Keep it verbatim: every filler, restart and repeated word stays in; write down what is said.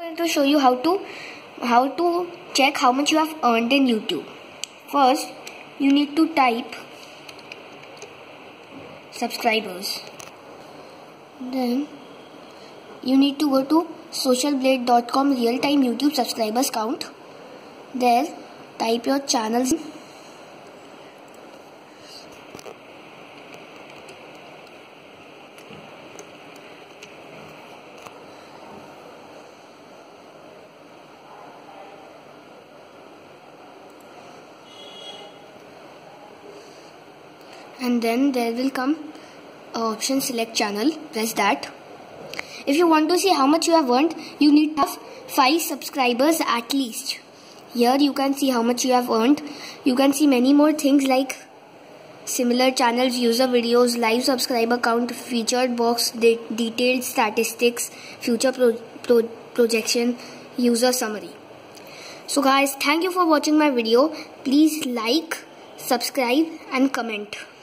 going to show you how to how to check how much you have earned in YouTube. First, you need to type subscribers. Then you need to go to social blade dot com real time YouTube subscribers count. There, type your channels. And then there will come a option select channel. Press that. If you want to see how much you have earned, you need to have five subscribers at least. Here you can see how much you have earned. You can see many more things like similar channels, user videos, live subscriber count, featured box, de detailed statistics, future pro pro projection, user summary. So guys, thank you for watching my video. Please like, subscribe and comment.